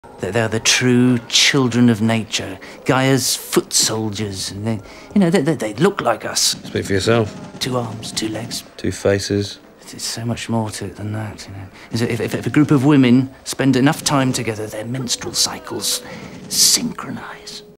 They're the true children of nature, Gaia's foot soldiers, and they look like us. Speak for yourself. 2 arms, 2 legs. 2 faces. There's so much more to it than that, If a group of women spend enough time together, their menstrual cycles synchronize.